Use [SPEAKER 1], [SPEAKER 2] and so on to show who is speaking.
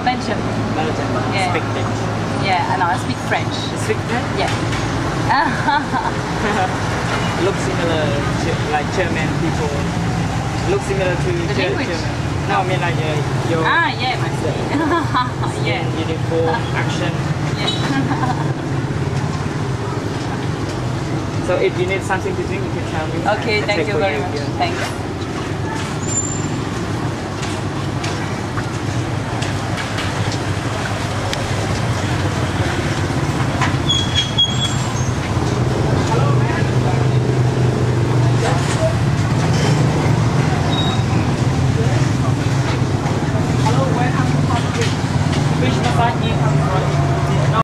[SPEAKER 1] Belgium.
[SPEAKER 2] Belgium.
[SPEAKER 1] Yeah.
[SPEAKER 2] Speak Dutch.
[SPEAKER 1] Yeah, and I speak French.
[SPEAKER 2] You speak French?
[SPEAKER 1] Yeah.
[SPEAKER 2] Look similar to like German people. Look similar to
[SPEAKER 1] The language?
[SPEAKER 2] German. No, I mean like your
[SPEAKER 1] Yeah, my skin. Yeah.
[SPEAKER 2] uniform, action.
[SPEAKER 1] Yeah.
[SPEAKER 2] So if you need something to drink, you can tell me.
[SPEAKER 1] Okay,
[SPEAKER 2] I'll
[SPEAKER 1] thank
[SPEAKER 2] take
[SPEAKER 1] you
[SPEAKER 2] for
[SPEAKER 1] very much.
[SPEAKER 2] Yeah.
[SPEAKER 1] Thanks.
[SPEAKER 2] Hello, welcome to Cambodia. Which massage you come from?